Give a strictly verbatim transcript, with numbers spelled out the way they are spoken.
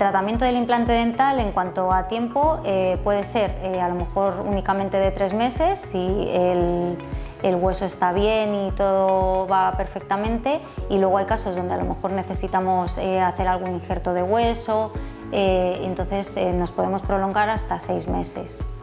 tratamiento del implante dental en cuanto a tiempo eh, puede ser eh, a lo mejor únicamente de tres meses si el, el hueso está bien y todo va perfectamente, y luego hay casos donde a lo mejor necesitamos eh, hacer algún injerto de hueso, eh, entonces eh, nos podemos prolongar hasta seis meses.